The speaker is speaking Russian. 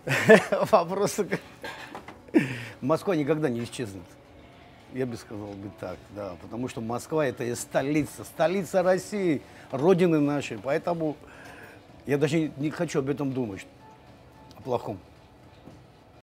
Вопрос. Москва никогда не исчезнет. Я бы сказал бы так, да. Потому что Москва — это и столица России, родины нашей. Поэтому я даже не хочу об этом думать, о плохом.